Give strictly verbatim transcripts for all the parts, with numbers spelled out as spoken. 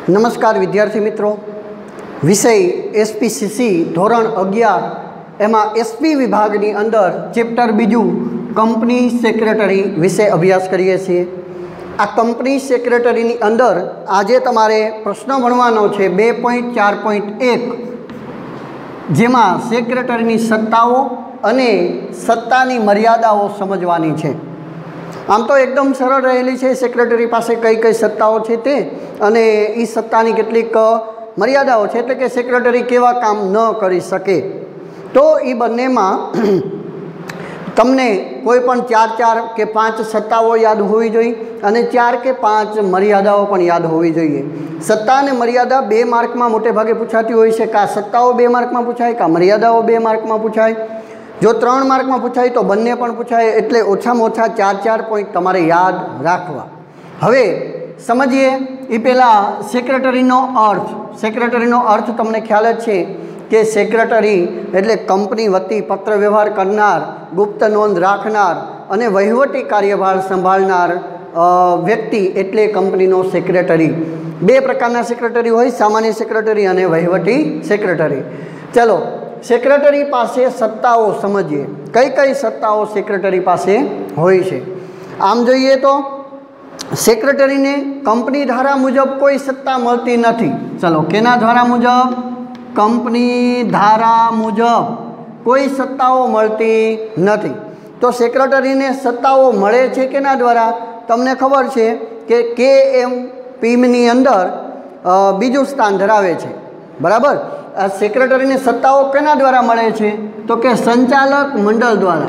नमस्कार विद्यार्थी मित्रों, विषय एस पी सी सी धोरण अगियार एमा एस पी विभागनी अंदर चेप्टर बीजू कंपनी सेक्रेटरी विषय अभ्यास करीए छीए। आ कंपनी सेक्रेटरीनी अंदर आजे तमारे प्रश्न भणवानो छे बे पॉइंट चार पॉइंट एक, जेमां सेक्रेटरीनी सत्ताओ अने सत्तानी मर्यादाओ समजवानी छे। आम तो एकदम सरल रहेली है। सेक्रेटरी पास कई कई सत्ताओं है ते अने ई सत्तानी केटलीक मर्यादाओं है, एटले के सेक्रेटरी केवा काम न करी सके। तो ई बंनेमां तमने कोईपण चार चार के पांच सत्ताओं याद होवी जोईए अने चार के पांच मर्यादाओं पण याद होवी जोईए। सत्ता अने मर्यादा बे मार्क में मोटे भागे पूछाती होय छे। का सत्ताओं बे मार्क में पूछाय, का मर्यादाओं बे मार्क में पूछाय। जो त्रण मार्क में पूछाय तो बंने पण पूछाय, एटले ओछामां ओछा चार चार पॉइंट तमारे याद राखवा। हवे समझिए ए पहेला सेक्रेटरीनो अर्थ। सेक्रेटरीनो अर्थ तमने ख्याल ज छे कि सेक्रेटरी एटले कंपनी वती पत्र व्यवहार करनार, गुप्त नोंध राखनार अने वहीवटी कार्यभार संभाळनार व्यक्ति एटले कंपनीनो सेक्रेटरी। बे प्रकारना सेक्रेटरी होय, सामान्य सेक्रेटरी अने वहीवटी सेक्रेटरी। चलो सेक्रेटरी पासे सत्ताओं समझिए, कई कई सत्ताओं सेक्रेटरी पासे होय छे। आम जोईए तो सेक्रेटरी ने कंपनी धारा मुजब कोई सत्ता मळती नथी। चलो केना धारा मुजब? कंपनी धारा मुजब कोई सत्ताओं मळती नथी। तो सेक्रेटरी ने सत्ताओं मळे छे केना द्वारा? तमने खबर छे के के एम पीमनी अंदर बीजू स्थान धरावे छे, बराबर। सेक्रेटरी ने सत्ताओं केना द्वारा मळे छे? तो के संचालक मंडल द्वारा।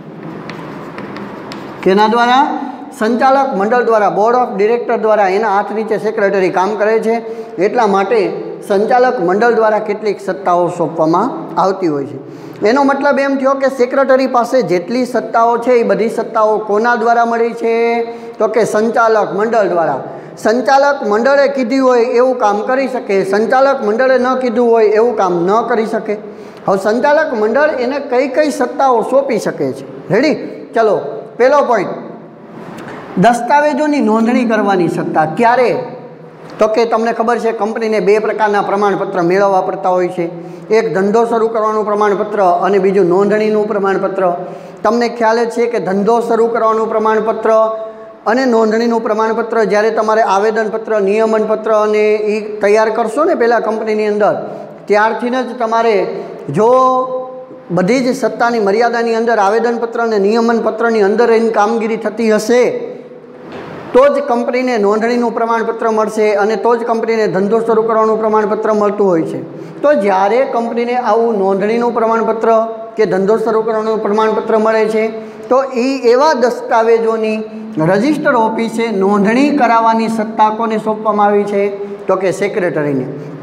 केना द्वारा? संचालक मंडल द्वारा, बोर्ड ऑफ डिरेक्टर द्वारा। एना हाथ नीचे सेक्रेटरी काम करे छे, एटला माटे संचालक मंडल द्वारा केटलीक सत्ताओं सोंपवामां आवती होय छे। एनो मतलब एम थयो के सेक्रेटरी पासे जेटली सत्ताओं छे ए बधी सत्ताओं कोना द्वारा मळी छे? तो के संचालक मंडल द्वारा। संचालक मंडळे कीधुं होय एवुं काम करी शके, संचालक मंडळे न कीधुं होय एवुं काम न करी शके। हवे संचालक मंडळ एने कई कई सत्ताओं सोंपी शके छे। रेडी? चलो पहेलो पॉइंट, दस्तावेजोनी नोंधणी करवानी सत्ता। क्यारे? तो के तमने खबर है कंपनी ने बे प्रकारना प्रमाणपत्र मेळववा पड़ता होय छे। एक धंधो शरू करवानुं प्रमाणपत्र अने बीजुं नोंधणीनुं प्रमाणपत्र। तमने ख्याल छे के धंधो शरू करवानुं प्रमाणपत्र अने नोंधणीनुं प्रमाणपत्र ज्यारे तमारे आवेदनपत्र, नियमनपत्र अने ई तैयार करशो ने पहेला कंपनीनी अंदर, त्यारथी ज तमारे जो बधी ज सत्तानी मर्यादानी अंदर आवेदनपत्र अने नियमनपत्रनी अंदर एनी कामगीरी थती हशे तो ज कंपनीने नोंधणीनुं प्रमाणपत्र मळशे अने तो ज कंपनीने धंधो शरू करवानुं प्रमाणपत्र मळतुं होय छे। तो ज्यारे कंपनीने आवुं नोंधणीनुं प्रमाणपत्र के धंधो शरू करवानुं प्रमाणपत्र मळे छे तो ई एवा दस्तावेजोनी रजिस्टर ऑफिसे नोंधणी कराववानी सत्ता कोने सोंपवामां आवी छे? तो के सेक्रेटरीने।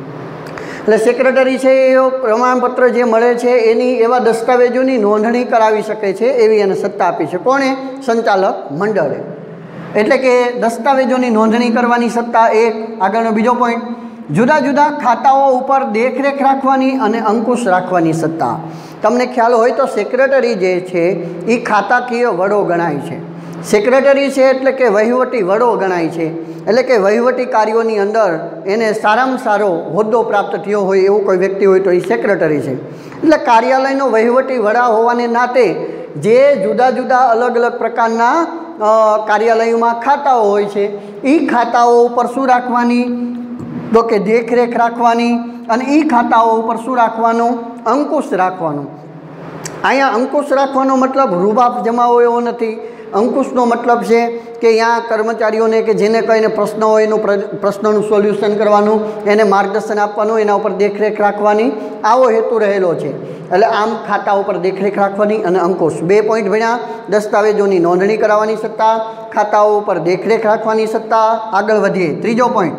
એટલે સેક્રેટરી છે એ પ્રમાણપત્ર જે મળે છે એની એવા દસ્તાવેજોની નોંધણી કરાવી શકે છે એવી એને સત્તા આપી છે। કોણે? સંચાલક મંડળે। એટલે કે દસ્તાવેજોની નોંધણી કરવાની સત્તા એક। આગળનો બીજો પોઈન્ટ, જુદા જુદા ખાતાઓ ઉપર દેખરેખ રાખવાની અને અંકુશ રાખવાની સત્તા। તમને ખ્યાલ હોય તો સેક્રેટરી જે છે એ ખાતાકીય વડો ગણાય છે। સેક્રેટરી છે એટલે કે વહીવટી વડો ગણાય છે। એટલે કે વહીવટી કાર્યોની અંદર એને સારામાં સારો હોદ્દો પ્રાપ્ત થયો હોય એવું કોઈ વ્યક્તિ હોય તો એ સેક્રેટરી છે। એટલે કાર્યાલયનો વહીવટી વડા હોવાને નાતે જે જુદા જુદા અલગ અલગ પ્રકારના કાર્યાલયોમાં ખાતાઓ હોય છે એ ખાતાઓ ઉપર શું રાખવાની? તો કે દેખરેખ રાખવાની અને એ ખાતાઓ ઉપર શું રાખવાનું? અંકુશ રાખવાનું। અહીંયા અંકુશ રાખવાનો मतलब રૂબાબ જમાવો એવો નથી। અંકુશનો મતલબ છે કે यहाँ કર્મચારીઓને કે જેને કહીને પ્રશ્ન હોય એનું પ્રશ્નનું સોલ્યુશન કરવાનું, એને માર્ગદર્શન આપવાનું, એના ઉપર દેખરેખ રાખવાની, આવો હેતુ રહેલો છે। એટલે આમ ખાતા ઉપર દેખરેખ રાખવાની અને અંકુશ બે પોઈન્ટ ભણ્યા। દસ્તાવેજોની નોંધણી કરાવવાની સત્તા, ખાતાઓ ઉપર દેખરેખ રાખવાની સત્તા। આગળ વધીએ, ત્રીજો પોઈન્ટ,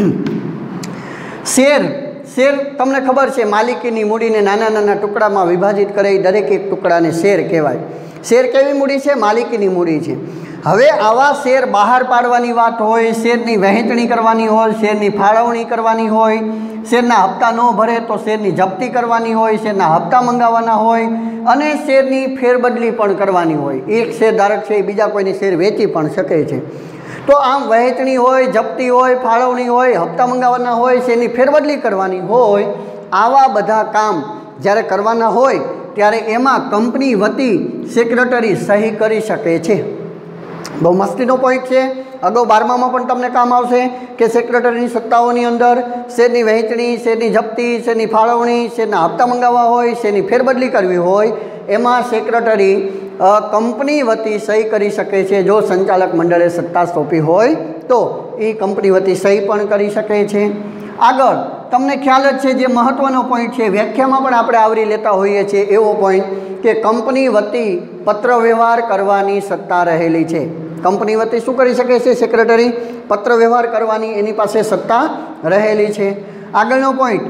શેર। શેર તમને ખબર છે માલિકીની મૂડીને નાના નાના ટુકડામાં વિભાજિત કરે દરેક એક ટુકડાને શેર કહેવાય। શેર કેવી મૂડી છે? માલિકીની મૂડી છે। હવે આવા શેર બહાર પાડવાની વાત હોય, શેરની વહેંચણી કરવાની હોય, શેરની ફાળવણી કરવાની હોય, શેરના હપ્તા ન ભરે તો શેરની જપ્તી કરવાની હોય, શેરના હપ્તા મંગાવવાના હોય અને શેરની ફેરબદલી પણ કરવાની હોય। એક શેર ધારક છે એ બીજા કોઈને શેર વેચી પણ શકે છે। તો આમ વહેંચણી હોય, જપ્તી હોય, ફાળવણી હોય, હપ્તા મંગાવવાના હોય, શેરની ફેરબદલી કરવાની હોય, આવા બધા કામ જ્યારે કરવાના હોય ત્યારે એમાં કંપની વતી સેક્રેટરી સહી કરી શકે છે. બહુ મસ્તીનો પોઈન્ટ છે. અગાઉ બારમામાં પણ તમને કામ આવશે કે સેક્રેટરીની સત્તાઓની અંદર શેરની વહેંચણી, શેરની જપ્તી, શેરની ફાળવણી, શેરના હપ્તા મંગાવવા હોય, શેરની ફેરબદલી કરવી હોય, એમાં સેક્રેટરી કંપની વતી સહી કરી શકે છે. જો સંચાલક મંડળે સત્તા સોંપી હોય તો એ કંપની વતી સહી પણ કરી શકે છે. આગળ તમને ખ્યાલ જ છે, જે મહત્ત્વનો પોઈન્ટ છે, વ્યાખ્યામાં પણ આપણે આવરી લેતા હોઈએ છીએ એવો પોઈન્ટ કે કંપની વતી પત્ર વ્યવહાર કરવાની સત્તા રહેલી છે. કંપની વતી શું કરી શકે છે? સેક્રેટરી પત્ર વ્યવહાર કરવાની એની પાસે સત્તા રહેલી છે. આગળનો પોઈન્ટ,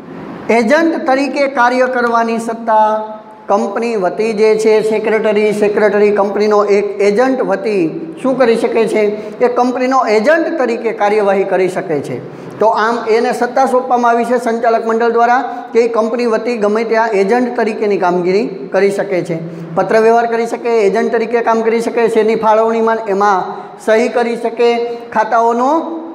એજન્ટ તરીકે કાર્ય કરવાની સત્તા કંપની વતી જે છે સેક્રેટરી સેક્રેટરી કંપનીનો એક એજન્ટ વતી શું કરી શકે છે? એ કંપનીનો એજન્ટ તરીકે કાર્યવાહી કરી શકે છે. તો આમ એને સત્તા સોંપવામાં આવી છે સંચાલક મંડળ દ્વારા કે એ કંપની વતી ગમે ત્યાં એજન્ટ તરીકેની કામગીરી કરી શકે છે. પત્ર વ્યવહાર કરી શકે, એજન્ટ તરીકે કામ કરી શકે, શેરની ફાળવણીમાં એમાં સહી કરી શકે, ખાતાઓનો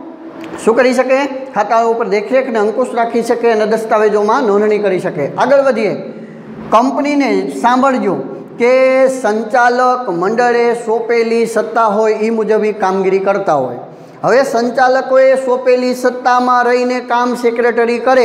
શું કરી શકે? ખાતાઓ ઉપર દેખરેખ અને અંકુશ રાખી શકે અને દસ્તાવેજોમાં નોંધણી કરી શકે. આગળ વધીએ. કંપનીને સાંભળજો કે સંચાલક મંડળે સોંપેલી સત્તા હોય એ મુજબ કામગીરી કરતા હોય. હવે સંચાલકોએ સોંપેલી સત્તામાં રહીને કામ સેક્રેટરી કરે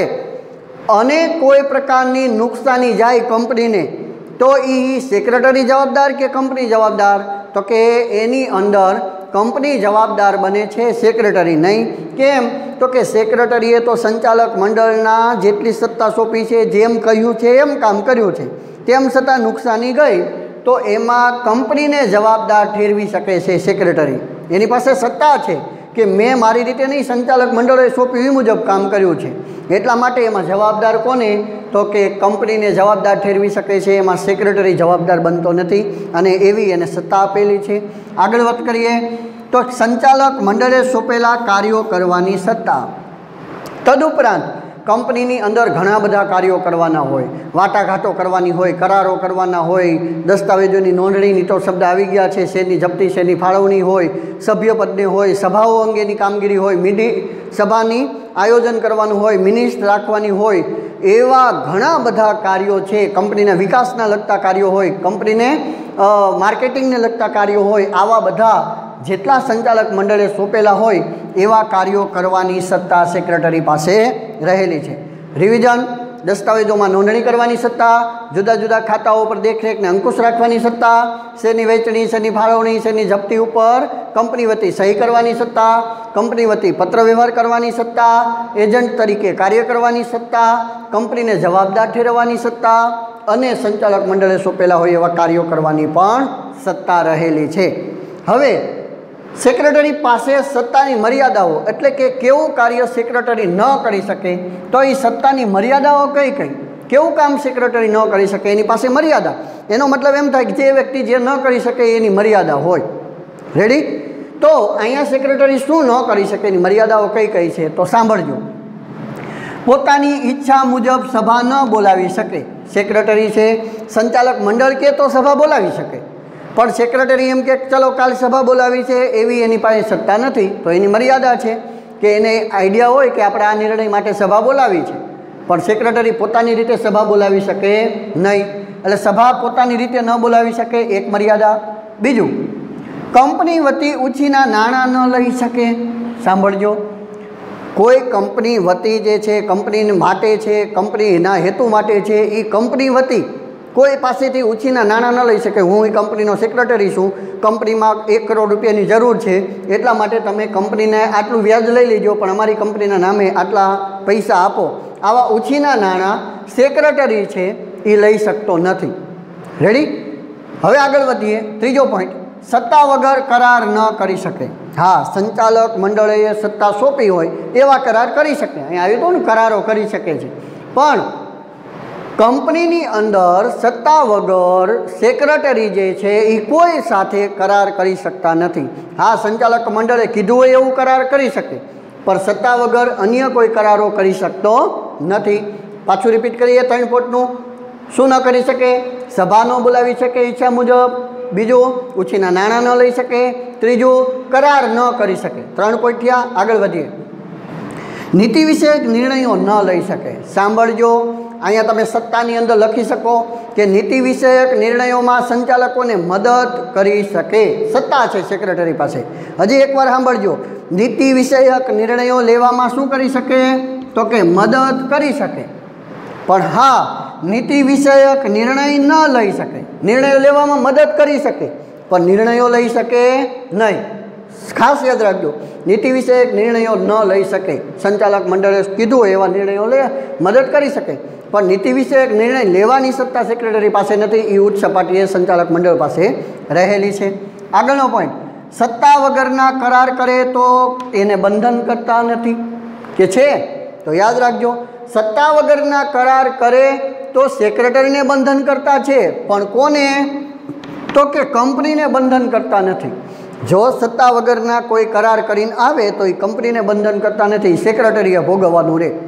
અને કોઈ પ્રકારની નુકસાની જાય કંપનીને, તો એ સેક્રેટરી જવાબદાર કે કંપની જવાબદાર? તો કે એની અંદર કંપની જવાબદાર બને છે, સેક્રેટરી નહીં. કેમ? તો કે સેક્રેટરીએ તો સંચાલક મંડળના જેટલી સત્તા સોંપી છે, જેમ કહ્યું છે એમ કામ કર્યું છે, તેમ છતાં નુકસાની ગઈ તો એમાં કંપનીને જવાબદાર ઠેરવી શકે છે સેક્રેટરી. એની પાસે સત્તા છે કે મેં મારી રીતે નહીં, સંચાલક મંડળોએ સોંપ્યું એ મુજબ કામ કર્યું છે, એટલા માટે એમાં જવાબદાર કોને? તો કે કંપનીને જવાબદાર ઠેરવી શકે છે. એમાં સેક્રેટરી જવાબદાર બનતો નથી અને એવી એને સત્તા આપેલી છે. આગળ વાત કરીએ તો સંચાલક મંડળે સોંપેલા કાર્યો કરવાની સત્તા. તદુપરાંત કંપનીની અંદર ઘણા બધા કાર્યો કરવાના હોય, વાટાઘાટો કરવાની હોય, કરારો કરવાના હોય, દસ્તાવેજોની નોંધણીની તો શબ્દ આવી ગયા છે, શેરની જપ્તી, શેરની ફાળવણી હોય, સભ્યપદને હોય, સભાઓ અંગેની કામગીરી હોય, મીડી સભાની આયોજન કરવાનું હોય, મિનિસ્ટ રાખવાની હોય, એવા ઘણા બધા કાર્યો છે. કંપનીના વિકાસના લગતા કાર્યો હોય, કંપનીને માર્કેટિંગને લગતા કાર્યો હોય, આવા બધા જેટલા સંચાલક મંડળે સોંપેલા હોય એવા કાર્યો કરવાની સત્તા સેક્રેટરી પાસે રહેલી છે. રિવિઝન, દસ્તાવેજોમાં નોંધણી કરવાની સત્તા, જુદા જુદા ખાતાઓ પર દેખરેખને અંકુશ રાખવાની સત્તા, શેરની વહેંચણી, શેરની ફાળવણી, શેરની જપ્તી ઉપર કંપની વતી સહી કરવાની સત્તા, કંપની વતી પત્ર વ્યવહાર કરવાની સત્તા, એજન્ટ તરીકે કાર્ય કરવાની સત્તા, કંપનીને જવાબદાર ઠેરવવાની સત્તા અને સંચાલક મંડળે સોંપેલા હોય એવા કાર્યો કરવાની પણ સત્તા રહેલી છે. હવે સેક્રેટરી પાસે સત્તાની મર્યાદાઓ, એટલે કે કેવું કાર્ય સેક્રેટરી ન કરી શકે, તો એ સત્તાની મર્યાદાઓ કઈ કઈ? કેવું કામ સેક્રેટરી ન કરી શકે એની પાસે મર્યાદા. એનો મતલબ એમ થાય કે જે વ્યક્તિ જે ન કરી શકે એની મર્યાદા હોય. રેડી? તો અહીંયા સેક્રેટરી શું ન કરી શકે, એની મર્યાદાઓ કઈ કઈ છે તો સાંભળજો. પોતાની ઈચ્છા મુજબ સભા ન બોલાવી શકે. સેક્રેટરી છે, સંચાલક મંડળ કે તો સભા બોલાવી શકે, પણ સેક્રેટરી એમ કે ચલો કાલ સભા બોલાવી છે એવી એની પાસે સત્તા નથી. તો એની મર્યાદા છે કે એને આઈડિયા હોય કે આપણે આ નિર્ણય માટે સભા બોલાવી છે, પણ સેક્રેટરી પોતાની રીતે સભા બોલાવી શકે નહીં. એટલે સભા પોતાની રીતે ન બોલાવી શકે, એક મર્યાદા. બીજું, કંપની વતી ઉછીના નાણાં ન લઈ શકે. સાંભળજો, કોઈ કંપની વતી જે છે કંપની માટે છે, કંપનીના હેતુ માટે છે, એ કંપની વતી કોઈ પાસેથી ઉછીના નાણાં ન લઈ શકે. હું એ કંપનીનો સેક્રેટરી છું, કંપનીમાં એક કરોડ રૂપિયાની જરૂર છે, એટલા માટે તમે કંપનીને આટલું વ્યાજ લઈ લેજો, પણ અમારી કંપનીના નામે આટલા પૈસા આપો. આવા ઉછીના નાણાં સેક્રેટરી છે એ લઈ શકતો નથી. રેડી? હવે આગળ વધીએ. ત્રીજો પોઈન્ટ, સત્તા વગર કરાર ન કરી શકે. હા, સંચાલક મંડળે સત્તા સોંપી હોય એવા કરાર કરી શકે. અહીં આવ્યું હતું ને, કરારો કરી શકે છે, પણ કંપનીની અંદર સત્તા વગર સેક્રેટરી જે છે એ કોઈ સાથે કરાર કરી શકતા નથી. હા, સંચાલક મંડળે કીધું હોય એવું કરાર કરી શકે, પણ સત્તા વગર અન્ય કોઈ કરારો કરી શકતો નથી. પાછું રિપીટ કરીએ ત્રણ પોઈન્ટનું. શું ન કરી શકે? સભા ન બોલાવી શકે ઈચ્છા મુજબ, બીજું ઉછીના નાણાં ન લઈ શકે, ત્રીજું કરાર ન કરી શકે. ત્રણ પોઈન્ટ થયા. આગળ વધીએ. નીતિ વિષયક નિર્ણયો ન લઈ શકે. સાંભળજો, અહીંયા તમે સત્તાની અંદર લખી શકો કે નીતિ વિષયક નિર્ણયોમાં સંચાલકોને મદદ કરી શકે. સત્તા છે સેક્રેટરી પાસે. હજી એકવાર સાંભળજો, નીતિ વિષયક નિર્ણયો લેવામાં શું કરી શકે? તો કે મદદ કરી શકે. પણ હા, નીતિ વિષયક નિર્ણય ન લઈ શકે. નિર્ણયો લેવામાં મદદ કરી શકે પણ નિર્ણયો લઈ શકે નહીં. ખાસ યાદ રાખજો, નીતિ વિષયક નિર્ણયો ન લઈ શકે. સંચાલક મંડળે કીધું એવા નિર્ણયો લે, મદદ કરી શકે પણ નીતિ વિષયક નિર્ણય લેવાની સત્તા સેક્રેટરી પાસે નથી. એ ઉચ્ચ સપાટીએ સંચાલક મંડળ પાસે રહેલી છે. આગળનો પોઈન્ટ, સત્તા વગરના કરાર કરે તો એને બંધન કરતા નથી કે છે? તો યાદ રાખજો, સત્તા વગરના કરાર કરે તો સેક્રેટરીને બંધન કરતા છે પણ કોને? તો કે કંપનીને બંધન કરતા નથી. જો સત્તા વગરના કોઈ કરાર કરીને આવે તો એ કંપનીને બંધન કરતા નથી, સેક્રેટરીએ ભોગવવાનું રહે.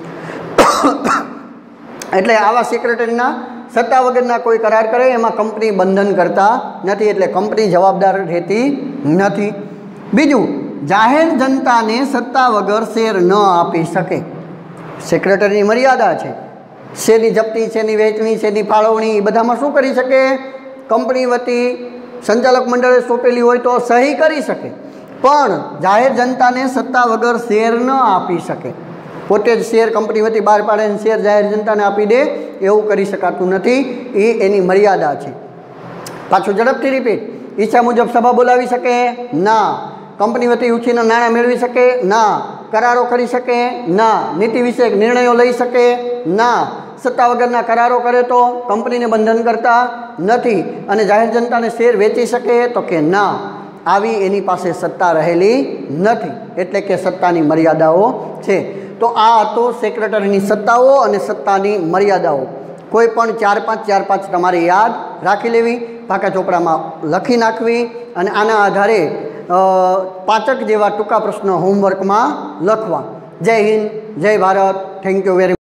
એટલે આવા સેક્રેટરીના સત્તા વગરના કોઈ કરાર કરે એમાં કંપની બંધન કરતા નથી, એટલે કંપની જવાબદાર રહેતી નથી. બીજું, જાહેર જનતાને સત્તા વગર શેર ન આપી શકે. સેક્રેટરીની મર્યાદા છે. શેરની જપ્તી, શેરની વહેંચણી, શેરની ફાળવણી, એ બધામાં શું કરી શકે? કંપની વતી સંચાલક મંડળે સોંપેલી હોય તો સહી કરી શકે પણ જાહેર જનતાને સત્તા વગર શેર ન આપી શકે. પોતે જ શેર કંપની વતી બહાર પાડે અને શેર જાહેર જનતાને આપી દે એવું કરી શકાતું નથી. એ એની મર્યાદા છે. પાછું ઝડપથી રિપીટ, ઈચ્છા મુજબ સભા બોલાવી શકે? ના. કંપની વતી ઉછીના નાણાં મેળવી શકે? ના. કરારો કરી શકે? ના. નીતિ વિષયક નિર્ણયો લઈ શકે? ના. સત્તા વગરના કરારો કરે તો કંપનીને બંધન કરતા નથી. અને જાહેર જનતાને શેર વેચી શકે? તો કે ના. આવી એની પાસે સત્તા રહેલી નથી, એટલે કે સત્તાની મર્યાદાઓ છે. તો આ હતો સેક્રેટરીની સત્તાઓ અને સત્તાની મર્યાદાઓ. કોઈ પણ ચાર પાંચ ચાર પાંચ તમારે યાદ રાખી લેવી, પાકા ચોપડામાં લખી નાખવી અને આના આધારે પાંચક જેવા ટૂંકા પ્રશ્નો હોમવર્કમાં લખવા. જય હિન્દ, જય ભારત. Thank you very